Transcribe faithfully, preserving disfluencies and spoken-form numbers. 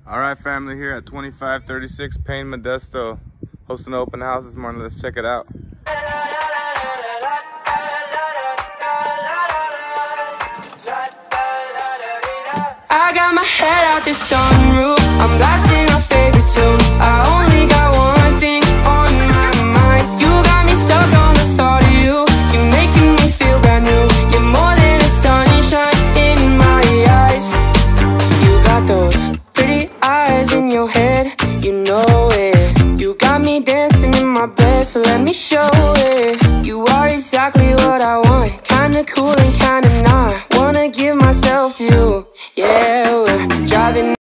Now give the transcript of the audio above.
All right, family, here at twenty-five thirty-six Payne Modesto, hosting an open house this morning. Let's check it out. I got my head out the sunroof, I'm blasting my favorite tunes. I only got one thing on my mind. You got me stuck on the thought of you. You're making me feel brand new. You're more than a sunshine in my eyes. You got those pretty eyes in your head, you know it. You got me dancing in my bed, so let me show